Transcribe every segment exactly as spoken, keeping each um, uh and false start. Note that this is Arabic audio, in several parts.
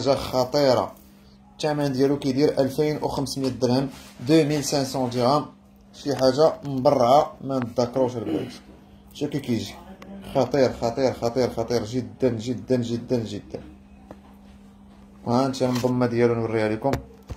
حاجه خطيره. الثمن ديالو كيدير ألفين وخمسمية درهم، ألفين وخمسمية درهم، شي حاجه مبرعه ما نتذكروش البلاد. شوف كي كيجي خطير خطير خطير خطير جدا جدا جدا جدا. ها انت المضمه ديالو نوريها لكم،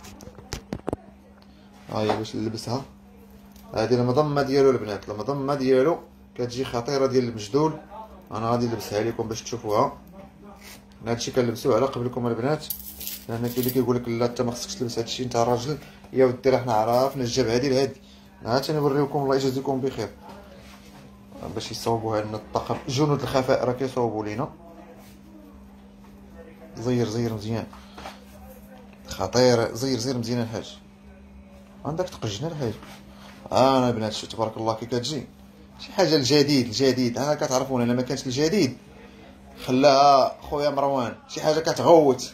ها هي باش نلبسها. هذه المضمه ديالو البنات، المضمه ديالو كتجي خطيره ديال المجدول. انا غادي نلبسها لكم باش تشوفوها. هادشي كنلبسوه على قبلكم البنات، لان كاين اللي كيقول لك لا انت ما خصكش تلبس هادشي انت راجل. يا ودي راه حنا عرفنا الجاب هادي لهادي. ها تنوريكم الله يجازيكم بخير باش يصاوبوها لنا الطاقم جنود الخفاء راه كيصاوبوا لينا. زير زير مزيان خطير، زير زير مزيان الحاج. عندك تقجنا الحاج. ها انا البنات شوف تبارك الله كي كتجي شي حاجه الجديد الجديد. انا كتعرفون الا ما كانش الجديد خلاها خويا مروان شي حاجه كتغوت.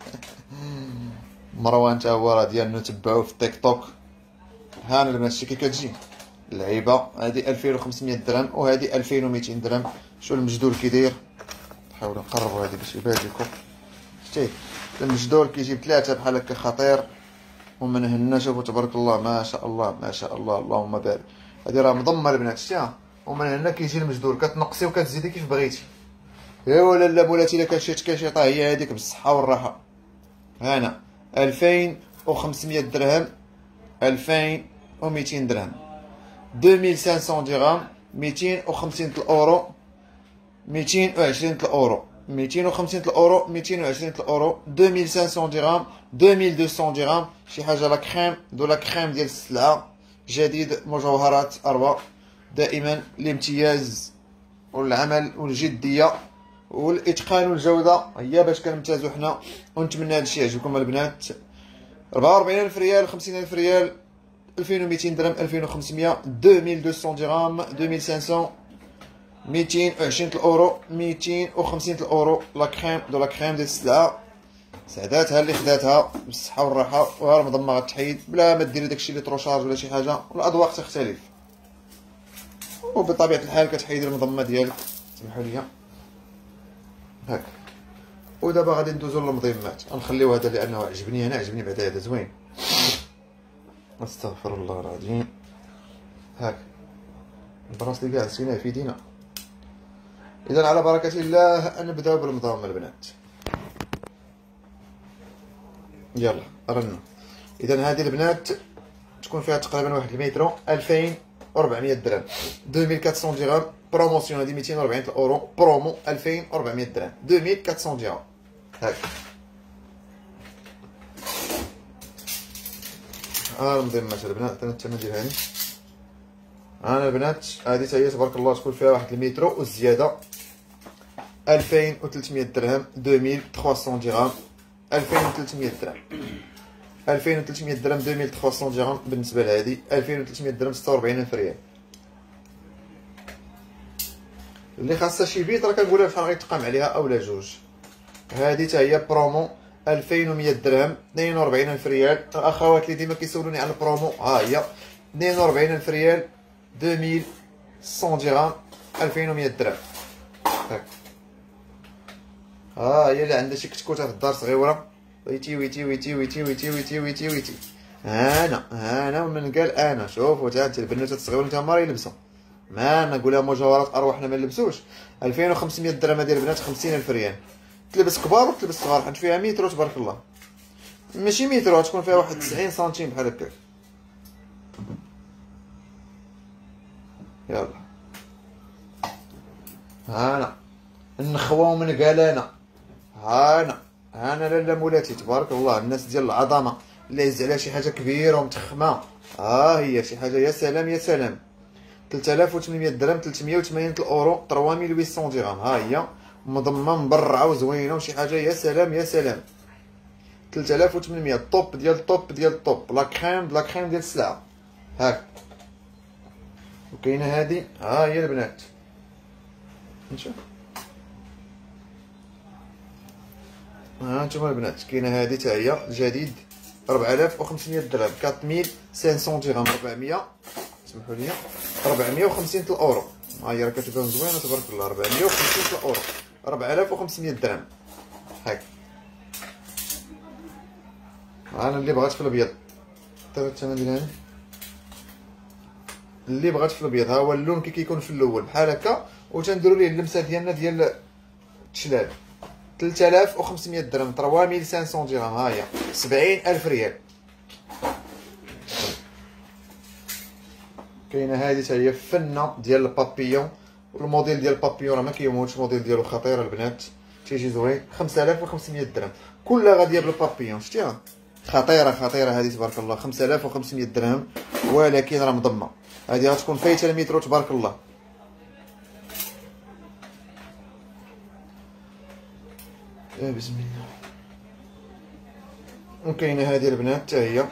مروان تا هو راه ديالنا نتبعوه في التيك توك. ها انا البنات شتي كي كتجي اللعيبه. هادي ألفين وخمسمية درهم وهادي ألفين ومئتين درهم. شو المجدول كيداير، نحاولوا نقربوا هادي باش يبان لكم. شتي المجدول كيجيب ثلاثه بحال هكا خطير. ومن هنا شوفوا تبارك الله ما شاء الله ما شاء الله اللهم بارك. هادي راه مضمه البنات شتيها. ومن هنا كيجي المجدول كتنقصي وكتزيدي كيف بغيتي. ايوا لالا مولاتي الا كشيت كشيطه هي هذيك بالصحه والراحه. هنا ألفين وخمسمية درهم، ألفين ومئتين درهم، ألفين وخمسمية درهم، مئتين وخمسين الاورو، مئتين وعشرين الاورو، مئتين وخمسين الاورو، مئتين وعشرين الاورو، ألفين وخمسمية درهم، ألفين ومئتين درهم. شي حاجه لا كريم دو لا كريم ديال السلعه. جديد مجوهرات اروى. دائما الامتياز والعمل والجديه والاتقان والجوده هي باش كنمتازو حنا. ونتمنى هادشي يعجبكم البنات. أربعة وأربعين ألف ريال، خمسين ألف ريال، ألفين ومئتين درهم، ألفين وخمسمية، ألفين ومئتين درهم، ألفين وخمسمية، مئتين وعشرين الاورو، مئتين وخمسين الاورو. لا كريم دو لا كريم ديال السلعه. سعداتها اللي خداتها بالصحه والراحه. وها المضمه غتحيد بلا ما ديري داكشي اللي تروشارج ولا شي حاجه، والاذواق تختلف. وبطبيعه الحال كتحيدي المضمه ديالك. سمحوا لي هاك. ودابا غادي ندوزو للمضمات. غنخليو هذا لانه عجبني انا، عجبني بعدا هذا زوين. استغفر الله العظيم. هاك البراسلي كاع سيناه في يدينا. اذا على بركه الله نبداو بالمضام البنات. يلا رنوا. اذا هذه البنات تكون فيها تقريبا واحد المترو، ألفين وأربعمية درهم، ألفين وأربعمية درهم. بروموسيون هذه مئتين وأربعين الاورو، برومو ألفين وأربعمية درهم، ألفين وأربعمية درهم. هاك ها المضمات البنات. انا الثمن ديالها هاني. ها البنات هذه حتى هي تبارك الله تكون فيها واحد المترو والزياده. ألفين وثلاثمية درهم، ألفين وثلاثمية درهم، ألفين وثلاثمية درهم، ألفين وثلاثمية درهم، ألفين وثلاثمية درهم. بالنسبه لهذه ألفين وثلاثمية درهم، ستة وأربعين ألف ريال. اللي خاصها شي بيت راه كنقولها بشحال غيتقام عليها اولا جوج. هذه حتى هي برومو ألفين ومئة درهم، اثنين وأربعين ألف ريال. الاخوات اللي ديما كيسولوني على البرومو ها هي اثنين وأربعين ألف ريال، ألفين ومئة درهم، ألفين ومئة درهم. هاك ها هي اللي عندها شي كتكوته في الدار صغيره. ويتي ويتي ويتي ويتي ويتي ويتي ويتي ويتي. انا انا ومن قال انا. شوفوا تا انت البنات الصغيرين تا هما يلبسوا. ما نقولها مجوهرات ارواحنا ما نلبسوش. ألفين وخمسمية درهم ديال البنات، خمسين ألف ريال. تلبس كبار وتلبس صغار. حيت فيها مترو تبارك الله. ماشي مترو، تكون فيها واحد تسعين سنتيم بحال هكاك. يلا هانا النخوه من قال انا. هانا هانا لاله مولاتي تبارك الله. الناس ديال العظمه اللي يهز عليها شي حاجه كبيره ومتخمه. ها هي شي حاجه يا سلام يا سلام. ثلاثة آلاف وثمانمية درهم، ثلاثمية وثمانين الاورو، ثلاثة آلاف وثمانمية درهم. ها هي مضمه مبرعه وزوينه وشي حاجه يا سلام يا سلام. ثلاثة آلاف وثمانمية طوب ديال الطوب ديال الطوب. لا كريم لا كريم ديال السلعه. هاك. وكاينه هادي ها هي البنات. نشوف ها انتم البنات. كاينه هادي حتى هي جديد، أربعة آلاف وخمسمية درهم، أربعة آلاف وخمسمية درهم، أربعمية. سمحوا لي أربعمية وخمسين الاورو. ها هي راه كتبان زوينه تبارك الله. أربعمية وخمسين الاورو، أربعة آلاف وخمسمية درهم. هاك انا اللي بغات في الابيض حتى الثمن ديال هذا اللي بغات في الابيض. ها هو اللون كي كيكون في الاول بحال هكا، وتنديروا ليه اللمسه ديالنا ديال التشلال. ثلاثة آلاف وخمسمية درهم، ثلاثة آلاف وخمسمية درهم. ها هي سبعين ألف ريال. كاينه هذه حتى هي فنه ديال البابيون، والموديل ديال البابيون راه ما كيموتش، الموديل ديالو خطير البنات، تيجي زوين. خمسة آلاف وخمسمية درهم كلها غاديه بالبابيون. شتيها خطيره خطيره هذه تبارك الله. خمسة آلاف وخمسمية درهم، ولكن راه مضمه. هذه غتكون فايته المترو تبارك الله. يا بسم الله. وكاينه هذه البنات حتى هي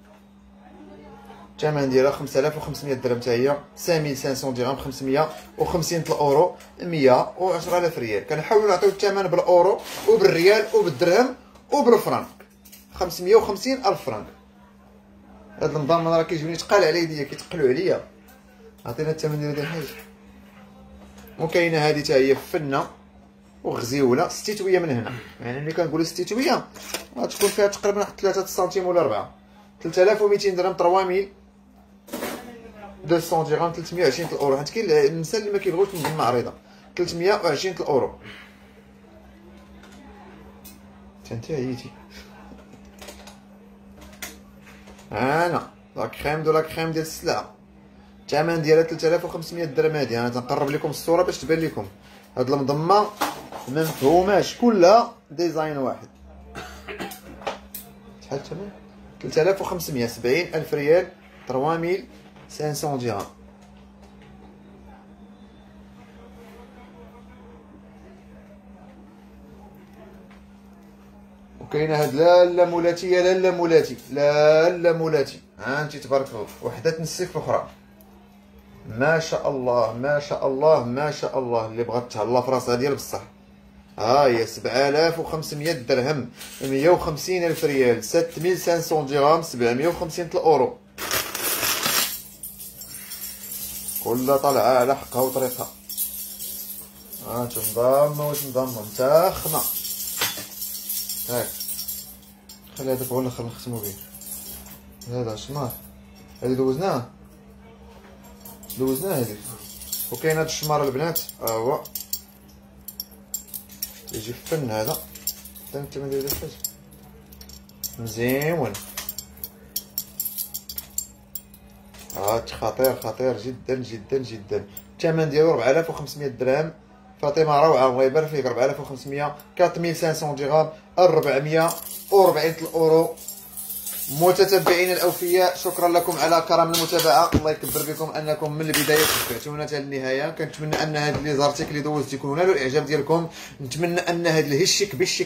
الثمن ديالها خمسة آلاف وخمسمية درهم، حتى هي خمسة آلاف وخمسمية درهم، خمسمية وخمسين الاورو، مية وعشرة آلاف ريال. كنحاولوا نعطيو الثمن بالاورو وبالريال وبالدرهم وبالفرنك. خمسمية وخمسين الف فرنك. هاد النظام راه كيجيوني تقال على يديا، كيتقلوا عليا. عطينا الثمن ديال هاد الحاجه. وكاينه هذه حتى هي فنه وغزيوله، ستيتويه من هنا. يعني ملي كنقولوا ستيتويه غتكون فيها تقريبا واحد ثلاثة سنتيم ولا أربعة. ثلاثة آلاف ومئتين درهم، ثلاثة آلاف ومئتين درهم، ثلاثمية وعشرين الاورو. حيت كاين النساء اللي ما كيبغيوش تنظم عريضه. ثلاثمية وعشرين الاورو. انت عييتي. انا لا كريم دو لا كريم ديال السلعه. الثمن ديالها ثلاثة آلاف وخمسمية درهم. هادي انا تنقرب لكم الصوره باش تبان لكم. هاد المضمه ما مفهوماش، كلها ديزاين واحد. شحال الثمن؟ ثلاثة آلاف وخمسمية، سبعين ألف ريال، ثلاثة آلاف وخمسمية درهم. وكاينه هاد لا لا مولاتي يا لا لا مولاتي لا لا مولاتي. ها انت تبارك الله، وحده تنسيك في الاخرى. ما شاء الله ما شاء الله ما شاء الله. اللي بغات تهلا في راسها ديال بصح. ها هي سبعة آلاف وخمسمية درهم، مية وخمسين ألف ريال، سبعة آلاف وخمسمية درهم، سبعمية وخمسين الاورو. كلها طالعه على حقها وطريقها. ها تنضم وتنضم متاخمه. هاك خلي هذاك هو الاخر نختمو به. هذا الشمار هادي دوزناه دوزناه هاديك. وكاين هاد الشمار البنات، ها هو يجي فن. هذا حتى الثمن ديال الحاجه مزيون. هاد خطير خطير جدا جدا جدا. الثمن ديالو أربعة آلاف وخمسمية درهم. فاطمه روعه، الله يبارك فيك. أربعة آلاف وخمسمية، أربعة آلاف وخمسمية درهم، أربعمية وأربعين الاورو. متتبعين الاوفياء، شكرا لكم على كرم المتابعه. الله يكبر بكم انكم من البدايه تبعتونا حتى النهايه. كنتمنى ان هاد لي زارتيكل اللي دوزت يكونوا نالوا الاعجاب ديالكم. نتمنى ان هاد الهشك بالشك